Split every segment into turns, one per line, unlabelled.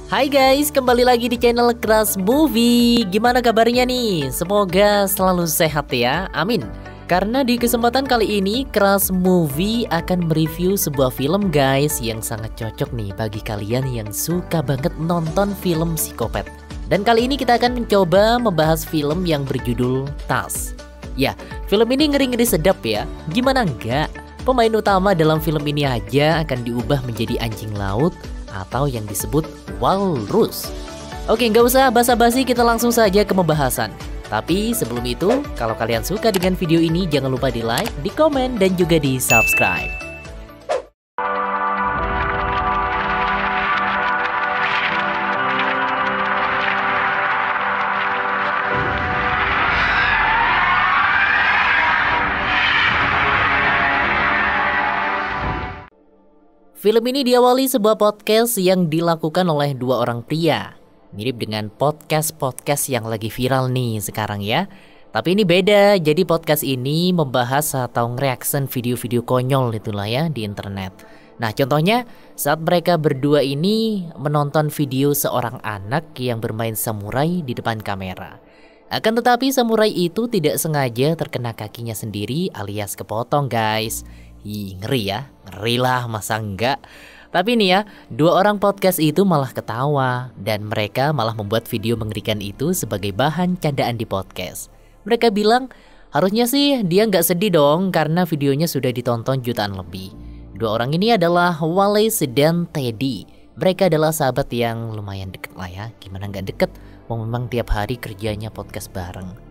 Hai guys, kembali lagi di channel Crush Movie. Gimana kabarnya nih? Semoga selalu sehat ya, amin. Karena di kesempatan kali ini Crush Movie akan mereview sebuah film guys yang sangat cocok nih bagi kalian yang suka banget nonton film psikopat. Dan kali ini kita akan mencoba membahas film yang berjudul Tas. Ya, film ini ngeri-ngeri sedap ya. Gimana enggak? Pemain utama dalam film ini aja akan diubah menjadi anjing laut atau yang disebut walrus. Oke, nggak usah basa-basi, kita langsung saja ke pembahasan. Tapi sebelum itu, kalau kalian suka dengan video ini, jangan lupa di like, di komen, dan juga di subscribe. Film ini diawali sebuah podcast yang dilakukan oleh dua orang pria. Mirip dengan podcast-podcast yang lagi viral nih sekarang ya. Tapi ini beda, jadi podcast ini membahas atau nge-reaction video-video konyol itulah ya di internet. Nah contohnya saat mereka berdua ini menonton video seorang anak yang bermain samurai di depan kamera. Akan tetapi samurai itu tidak sengaja terkena kakinya sendiri alias kepotong guys. Ngeri ya, ngeri lah masa enggak. Tapi nih ya, dua orang podcast itu malah ketawa dan mereka malah membuat video mengerikan itu sebagai bahan candaan di podcast. Mereka bilang harusnya sih dia nggak sedih dong karena videonya sudah ditonton jutaan lebih. Dua orang ini adalah Wallace dan Teddy. Mereka adalah sahabat yang lumayan deket lah ya. Gimana nggak deket? Memang tiap hari kerjanya podcast bareng.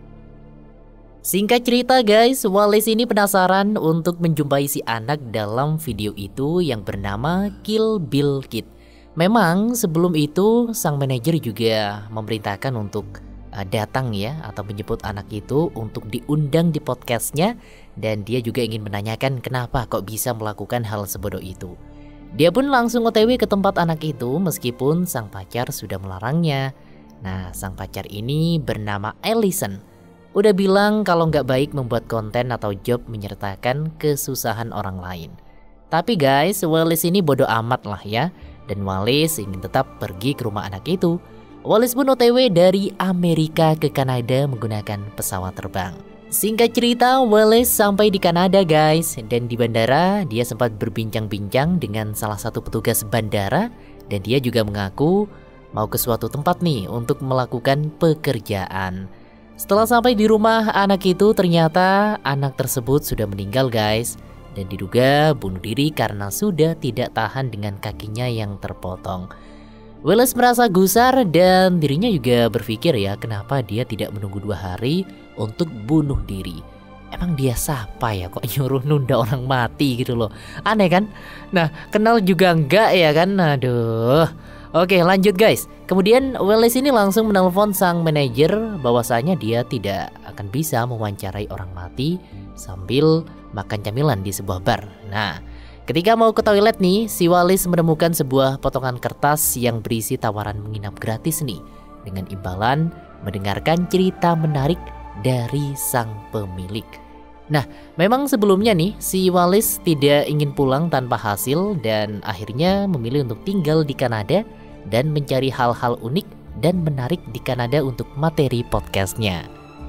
Singkat cerita guys, Wallace ini penasaran untuk menjumpai si anak dalam video itu yang bernama Kill Bill Kid. Memang sebelum itu sang manajer juga memerintahkan untuk datang ya atau menjemput anak itu untuk diundang di podcastnya. Dan dia juga ingin menanyakan kenapa kok bisa melakukan hal sebodoh itu. Dia pun langsung OTW ke tempat anak itu meskipun sang pacar sudah melarangnya. Nah sang pacar ini bernama Allison. Udah bilang kalau nggak baik membuat konten atau job menyertakan kesusahan orang lain. Tapi guys, Wallace ini bodoh amat lah ya. Dan Wallace ingin tetap pergi ke rumah anak itu. Wallace pun OTW dari Amerika ke Kanada menggunakan pesawat terbang. Singkat cerita, Wallace sampai di Kanada guys. Dan di bandara dia sempat berbincang-bincang dengan salah satu petugas bandara. Dan dia juga mengaku mau ke suatu tempat nih untuk melakukan pekerjaan. Setelah sampai di rumah anak itu ternyata anak tersebut sudah meninggal guys. Dan diduga bunuh diri karena sudah tidak tahan dengan kakinya yang terpotong. Wallace merasa gusar dan dirinya juga berpikir ya kenapa dia tidak menunggu 2 hari untuk bunuh diri. Emang dia siapa ya kok nyuruh nunda orang mati gitu loh. Aneh kan? Nah kenal juga enggak ya kan? Aduh. Oke lanjut guys. Kemudian Wallace ini langsung menelpon sang manajer bahwasanya dia tidak akan bisa mewawancarai orang mati sambil makan camilan di sebuah bar. Nah ketika mau ke toilet nih, si Wallace menemukan sebuah potongan kertas yang berisi tawaran menginap gratis nih. Dengan imbalan mendengarkan cerita menarik dari sang pemilik. Nah memang sebelumnya nih si Wallace tidak ingin pulang tanpa hasil dan akhirnya memilih untuk tinggal di Kanada dan mencari hal-hal unik dan menarik di Kanada untuk materi podcastnya.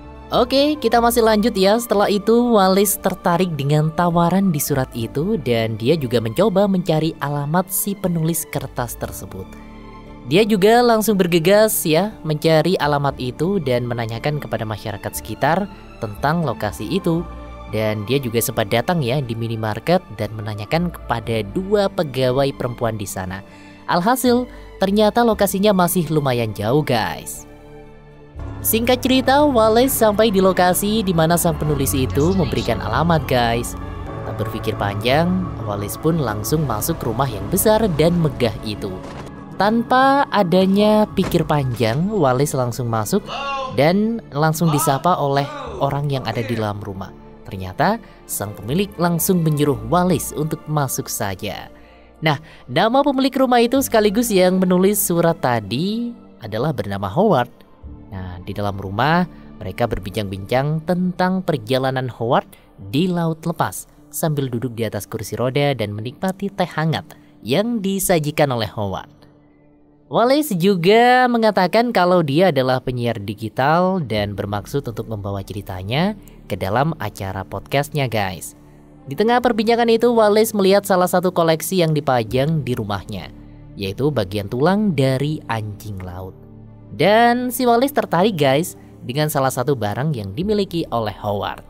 Oke, kita masih lanjut ya. Setelah itu Wallace tertarik dengan tawaran di surat itu dan dia juga mencoba mencari alamat si penulis kertas tersebut. Dia juga langsung bergegas ya mencari alamat itu dan menanyakan kepada masyarakat sekitar tentang lokasi itu. Dan dia juga sempat datang ya di minimarket dan menanyakan kepada 2 pegawai perempuan di sana. Alhasil, ternyata lokasinya masih lumayan jauh guys. Singkat cerita, Wallace sampai di lokasi di mana sang penulis itu memberikan alamat guys. Tak berpikir panjang, Wallace pun langsung masuk rumah yang besar dan megah itu. Tanpa adanya pikir panjang, Wallace langsung masuk dan langsung disapa oleh orang yang ada di dalam rumah. Ternyata sang pemilik langsung menyuruh Wallace untuk masuk saja. Nah, nama pemilik rumah itu sekaligus yang menulis surat tadi adalah bernama Howard. Nah, di dalam rumah mereka berbincang-bincang tentang perjalanan Howard di laut lepas sambil duduk di atas kursi roda dan menikmati teh hangat yang disajikan oleh Howard. Wallace juga mengatakan kalau dia adalah penyiar digital dan bermaksud untuk membawa ceritanya ke dalam acara podcastnya guys. Di tengah perbincangan itu Wallace melihat salah satu koleksi yang dipajang di rumahnya, yaitu bagian tulang dari anjing laut. Dan si Wallace tertarik guys dengan salah satu barang yang dimiliki oleh Howard.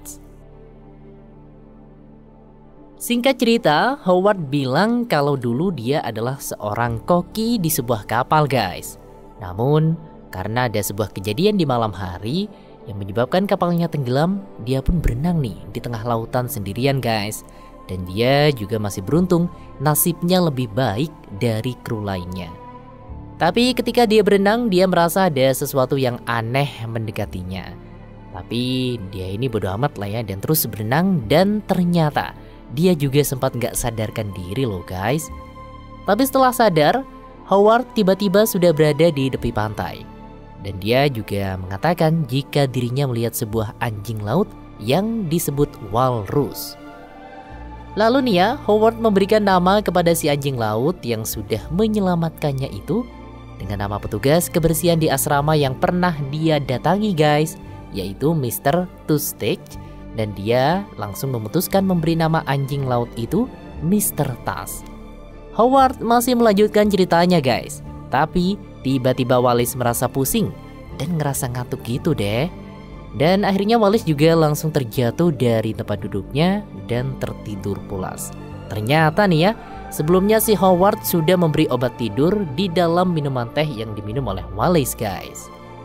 Singkat cerita, Howard bilang kalau dulu dia adalah seorang koki di sebuah kapal guys. Namun, karena ada sebuah kejadian di malam hari yang menyebabkan kapalnya tenggelam, dia pun berenang nih di tengah lautan sendirian guys. Dan dia juga masih beruntung nasibnya lebih baik dari kru lainnya. Tapi ketika dia berenang, dia merasa ada sesuatu yang aneh mendekatinya. Tapi dia ini bodo amat lah ya dan terus berenang dan ternyata dia juga sempat gak sadarkan diri loh guys. Tapi setelah sadar, Howard tiba-tiba sudah berada di tepi pantai. Dan dia juga mengatakan jika dirinya melihat sebuah anjing laut yang disebut walrus. Lalu nih ya, Howard memberikan nama kepada si anjing laut yang sudah menyelamatkannya itu dengan nama petugas kebersihan di asrama yang pernah dia datangi guys, yaitu Mr. Tustech. Dan dia langsung memutuskan memberi nama anjing laut itu Mr. Tas. Howard masih melanjutkan ceritanya guys. Tapi tiba-tiba Wallace merasa pusing dan ngerasa ngantuk gitu deh. Dan akhirnya Wallace juga langsung terjatuh dari tempat duduknya dan tertidur pulas. Ternyata nih ya, sebelumnya si Howard sudah memberi obat tidur di dalam minuman teh yang diminum oleh Wallace guys.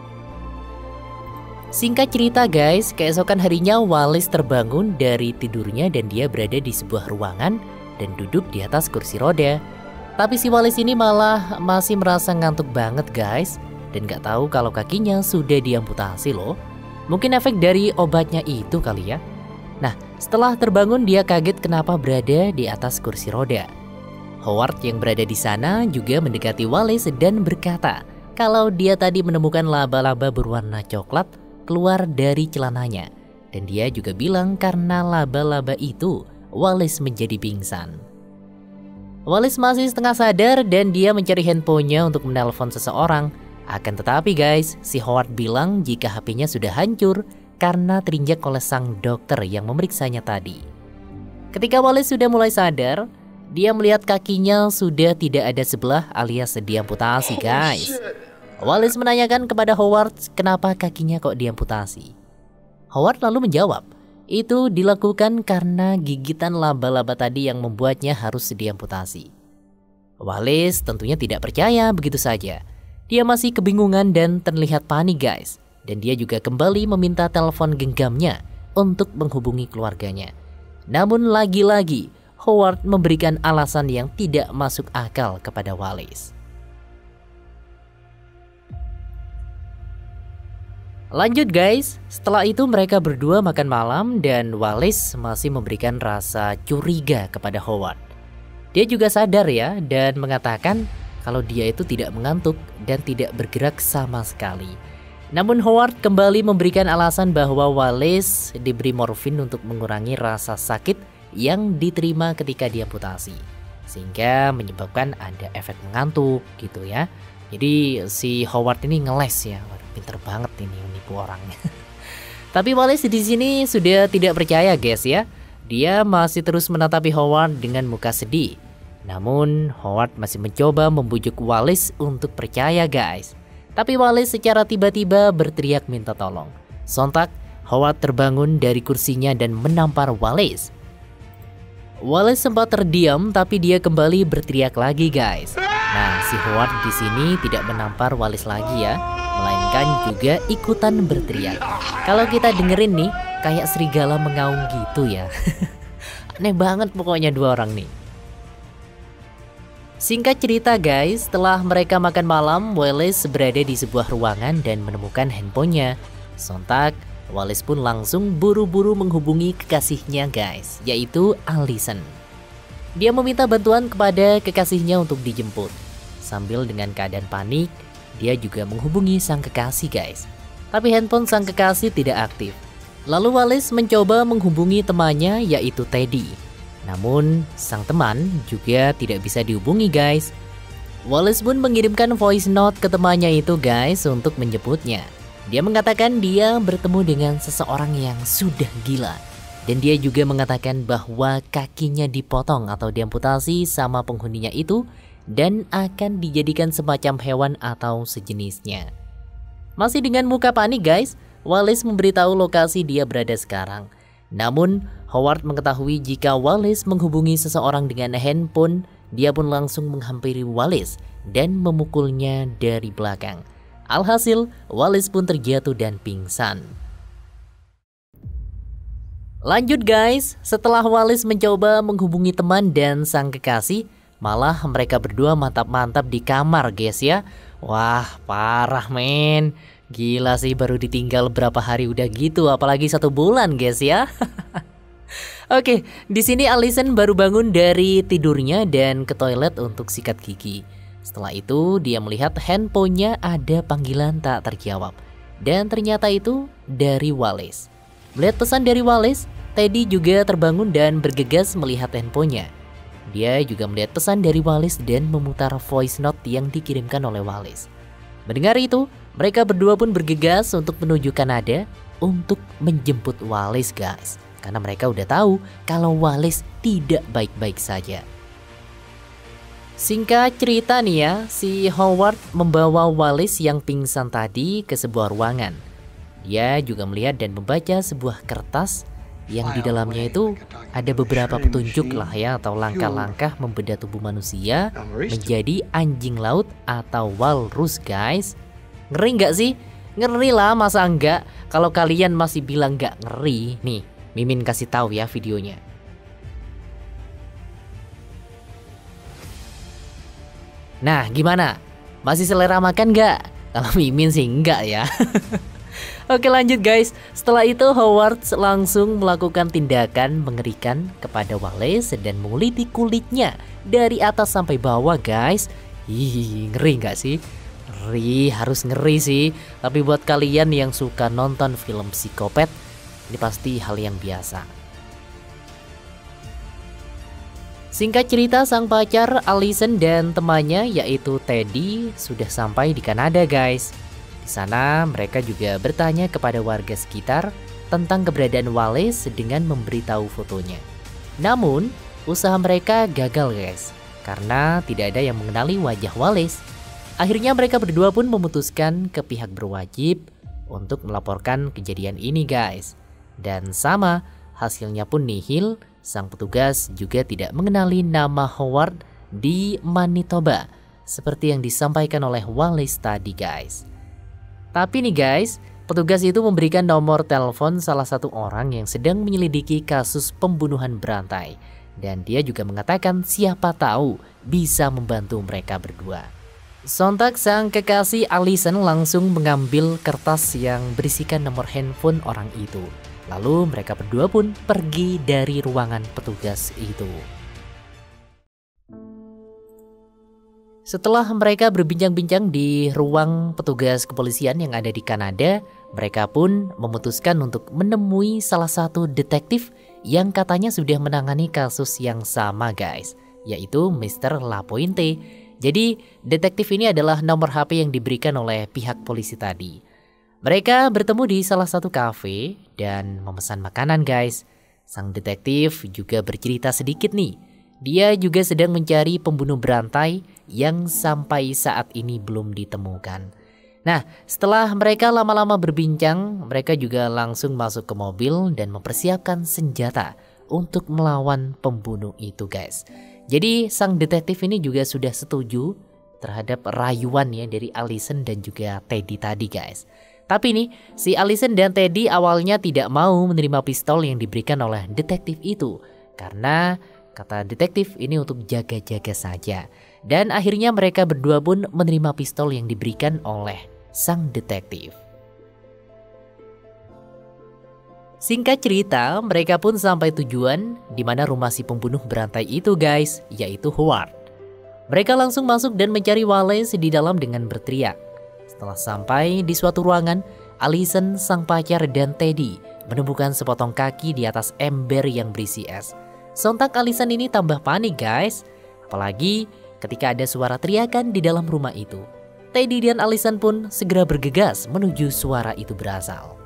Singkat cerita guys, keesokan harinya Wallace terbangun dari tidurnya dan dia berada di sebuah ruangan dan duduk di atas kursi roda. Tapi si Wallace ini malah masih merasa ngantuk banget guys dan gak tahu kalau kakinya sudah diamputasi loh. Mungkin efek dari obatnya itu kali ya. Nah, setelah terbangun dia kaget kenapa berada di atas kursi roda. Howard yang berada di sana juga mendekati Wallace dan berkata kalau dia tadi menemukan laba-laba berwarna coklat keluar dari celananya. Dan dia juga bilang karena laba-laba itu Wallace menjadi pingsan. Wallace masih setengah sadar dan dia mencari handphonenya untuk menelpon seseorang. Akan tetapi guys, si Howard bilang jika HP-nya sudah hancur karena terinjak oleh sang dokter yang memeriksanya tadi. Ketika Wallace sudah mulai sadar, dia melihat kakinya sudah tidak ada sebelah alias diamputasi guys. Wallace menanyakan kepada Howard kenapa kakinya kok diamputasi. Howard lalu menjawab, itu dilakukan karena gigitan laba-laba tadi yang membuatnya harus diamputasi. Wallace tentunya tidak percaya begitu saja. Dia masih kebingungan dan terlihat panik guys. Dan dia juga kembali meminta telepon genggamnya untuk menghubungi keluarganya. Namun lagi-lagi Howard memberikan alasan yang tidak masuk akal kepada Wallace. Lanjut guys, setelah itu mereka berdua makan malam dan Wallace masih memberikan rasa curiga kepada Howard. Dia juga sadar ya dan mengatakan kalau dia itu tidak mengantuk dan tidak bergerak sama sekali. Namun Howard kembali memberikan alasan bahwa Wallace diberi morfin untuk mengurangi rasa sakit yang diterima ketika diamputasi. Sehingga menyebabkan ada efek mengantuk gitu ya. Jadi si Howard ini ngeles ya. Pinter banget ini menipu orangnya. Tapi Wallace di sini sudah tidak percaya guys ya. Dia masih terus menatapi Howard dengan muka sedih. Namun Howard masih mencoba membujuk Wallace untuk percaya guys. Tapi Wallace secara tiba-tiba berteriak minta tolong. Sontak Howard terbangun dari kursinya dan menampar Wallace. Wallace sempat terdiam tapi dia kembali berteriak lagi guys. Nah si Howard di sini tidak menampar Wallace lagi ya, melainkan juga ikutan berteriak. Kalau kita dengerin nih, kayak serigala mengaum gitu ya. Aneh banget pokoknya dua orang nih. Singkat cerita guys, setelah mereka makan malam, Wallace berada di sebuah ruangan dan menemukan handphonenya. Sontak, Wallace pun langsung buru-buru menghubungi kekasihnya guys, yaitu Allison. Dia meminta bantuan kepada kekasihnya untuk dijemput. Sambil dengan keadaan panik, dia juga menghubungi sang kekasih guys. Tapi handphone sang kekasih tidak aktif. Lalu Wallace mencoba menghubungi temannya yaitu Teddy. Namun sang teman juga tidak bisa dihubungi guys. Wallace pun mengirimkan voice note ke temannya itu guys untuk menjemputnya. Dia mengatakan dia bertemu dengan seseorang yang sudah gila. Dan dia juga mengatakan bahwa kakinya dipotong atau diamputasi sama penghuninya itu dan akan dijadikan semacam hewan atau sejenisnya. Masih dengan muka panik guys, Wallace memberitahu lokasi dia berada sekarang. Namun Howard mengetahui jika Wallace menghubungi seseorang dengan handphone. Dia pun langsung menghampiri Wallace dan memukulnya dari belakang. Alhasil, Wallace pun terjatuh dan pingsan. Lanjut guys, setelah Wallace mencoba menghubungi teman dan sang kekasih, malah mereka berdua mantap-mantap di kamar guys ya. Wah, parah men. Gila sih, baru ditinggal berapa hari udah gitu, apalagi 1 bulan guys ya. Oke, di sini Allison baru bangun dari tidurnya dan ke toilet untuk sikat gigi. Setelah itu dia melihat handphonenya ada panggilan tak terjawab. Dan ternyata itu dari Wallace. Melihat pesan dari Wallace, Teddy juga terbangun dan bergegas melihat handphonenya. Dia juga melihat pesan dari Wallace dan memutar voice note yang dikirimkan oleh Wallace. Mendengar itu, mereka berdua pun bergegas untuk menuju Kanada untuk menjemput Wallace guys. Karena mereka udah tahu kalau Wallace tidak baik-baik saja. Singkat cerita nih ya, si Howard membawa Wallace yang pingsan tadi ke sebuah ruangan. Dia juga melihat dan membaca sebuah kertas yang di dalamnya itu ada beberapa petunjuk lah ya, atau langkah-langkah membedah tubuh manusia menjadi anjing laut atau walrus guys. Ngeri nggak sih? Ngeri lah, masa enggak? Kalau kalian masih bilang nggak ngeri, nih Mimin kasih tahu ya videonya. Nah, gimana? Masih selera makan nggak? Kalau Mimin sih enggak ya. Oke lanjut guys. Setelah itu Howard langsung melakukan tindakan mengerikan kepada Wallace dan menguliti kulitnya dari atas sampai bawah guys. Ih, ngeri nggak sih? Ngeri, harus ngeri sih. Tapi buat kalian yang suka nonton film psikopat, ini pasti hal yang biasa. Singkat cerita, sang pacar Allison dan temannya yaitu Teddy sudah sampai di Kanada guys. Di sana mereka juga bertanya kepada warga sekitar tentang keberadaan Wallace dengan memberitahu fotonya. Namun usaha mereka gagal guys, karena tidak ada yang mengenali wajah Wallace. Akhirnya mereka berdua pun memutuskan ke pihak berwajib untuk melaporkan kejadian ini guys. Dan sama, hasilnya pun nihil. Sang petugas juga tidak mengenali nama Howard di Manitoba seperti yang disampaikan oleh Wallace tadi guys. Tapi nih guys, petugas itu memberikan nomor telepon salah satu orang yang sedang menyelidiki kasus pembunuhan berantai. Dan dia juga mengatakan siapa tahu bisa membantu mereka berdua. Sontak sang kekasih Allison langsung mengambil kertas yang berisikan nomor handphone orang itu. Lalu mereka berdua pun pergi dari ruangan petugas itu. Setelah mereka berbincang-bincang di ruang petugas kepolisian yang ada di Kanada, mereka pun memutuskan untuk menemui salah satu detektif yang katanya sudah menangani kasus yang sama guys, yaitu Mr. Lapointe. Jadi detektif ini adalah nomor HP yang diberikan oleh pihak polisi tadi. Mereka bertemu di salah satu kafe dan memesan makanan guys. Sang detektif juga bercerita sedikit nih. Dia juga sedang mencari pembunuh berantai yang sampai saat ini belum ditemukan. Nah, setelah mereka lama-lama berbincang, mereka juga langsung masuk ke mobil dan mempersiapkan senjata untuk melawan pembunuh itu guys. Jadi sang detektif ini juga sudah setuju terhadap rayuan ya dari Allison dan juga Teddy tadi guys. Tapi nih, si Allison dan Teddy awalnya tidak mau menerima pistol yang diberikan oleh detektif itu. Karena kata detektif ini untuk jaga-jaga saja. Dan akhirnya mereka berdua pun menerima pistol yang diberikan oleh sang detektif. Singkat cerita, mereka pun sampai tujuan di mana rumah si pembunuh berantai itu guys, yaitu Howard. Mereka langsung masuk dan mencari Wallace di dalam dengan berteriak. Setelah sampai di suatu ruangan, Allison, sang pacar dan Teddy menemukan sepotong kaki di atas ember yang berisi es. Sontak Allison ini tambah panik guys. Apalagi ketika ada suara teriakan di dalam rumah itu. Teddy dan Allison pun segera bergegas menuju suara itu berasal.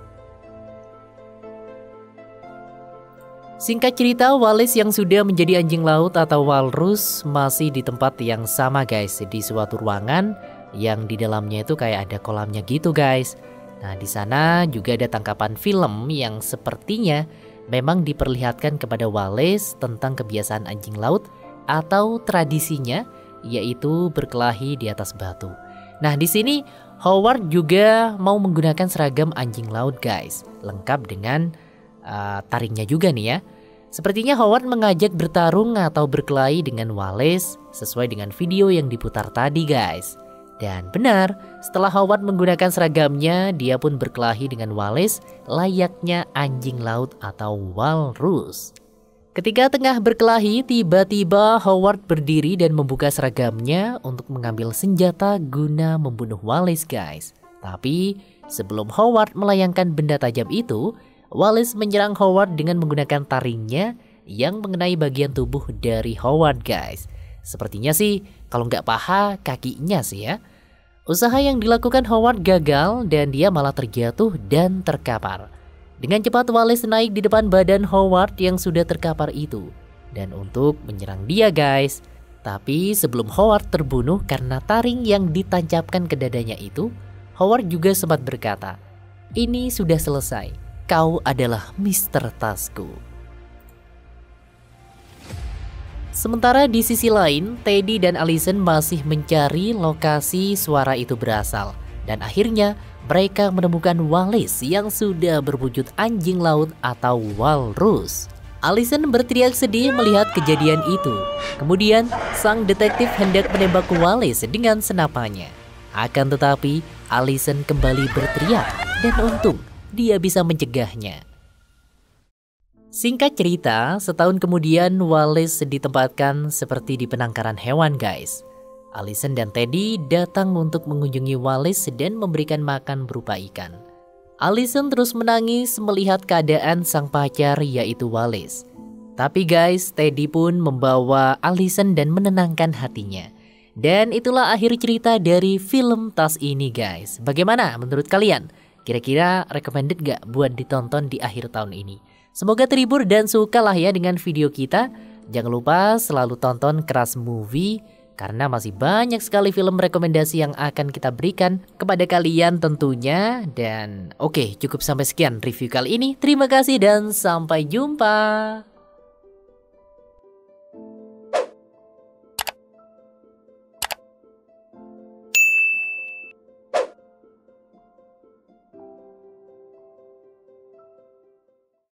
Singkat cerita, Wallace yang sudah menjadi anjing laut atau walrus masih di tempat yang sama guys, di suatu ruangan yang di dalamnya itu kayak ada kolamnya gitu guys. Nah, di sana juga ada tangkapan film yang sepertinya memang diperlihatkan kepada Wallace tentang kebiasaan anjing laut atau tradisinya, yaitu berkelahi di atas batu. Nah, di sini Howard juga mau menggunakan seragam anjing laut guys, lengkap dengan taringnya juga nih ya. Sepertinya Howard mengajak bertarung atau berkelahi dengan Wallace sesuai dengan video yang diputar tadi guys. Dan benar, setelah Howard menggunakan seragamnya, dia pun berkelahi dengan Wallace layaknya anjing laut atau walrus. Ketika tengah berkelahi, tiba-tiba Howard berdiri dan membuka seragamnya untuk mengambil senjata guna membunuh Wallace guys. Tapi sebelum Howard melayangkan benda tajam itu, Wallace menyerang Howard dengan menggunakan taringnya yang mengenai bagian tubuh dari Howard guys. Sepertinya sih kalau nggak paha, kakinya sih ya. Usaha yang dilakukan Howard gagal dan dia malah terjatuh dan terkapar. Dengan cepat Wallace naik di depan badan Howard yang sudah terkapar itu dan untuk menyerang dia guys. Tapi sebelum Howard terbunuh karena taring yang ditancapkan ke dadanya itu, Howard juga sempat berkata, "Ini sudah selesai. Kau adalah Mr. Tasku." Sementara di sisi lain, Teddy dan Allison masih mencari lokasi suara itu berasal. Dan akhirnya mereka menemukan Wallace yang sudah berwujud anjing laut atau walrus. Allison berteriak sedih melihat kejadian itu. Kemudian sang detektif hendak menembak Wallace dengan senapannya. Akan tetapi Allison kembali berteriak dan untung dia bisa mencegahnya. Singkat cerita, setahun kemudian Wallace ditempatkan seperti di penangkaran hewan guys. Allison dan Teddy datang untuk mengunjungi Wallace dan memberikan makan berupa ikan. Allison terus menangis melihat keadaan sang pacar yaitu Wallace. Tapi guys, Teddy pun membawa Allison dan menenangkan hatinya. Dan itulah akhir cerita dari film Tas ini guys. Bagaimana menurut kalian? Kira-kira recommended gak buat ditonton di akhir tahun ini? Semoga terhibur dan suka lah ya dengan video kita. Jangan lupa selalu tonton Keras Movie, karena masih banyak sekali film rekomendasi yang akan kita berikan kepada kalian tentunya. Dan oke, cukup sampai sekian review kali ini. Terima kasih dan sampai jumpa.